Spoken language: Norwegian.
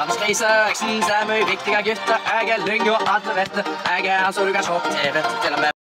Verdenskrise, jeg synes det er mye viktigere gutter. Jeg er lyng og alle vet det. Jeg er han så du kan se på TV til og med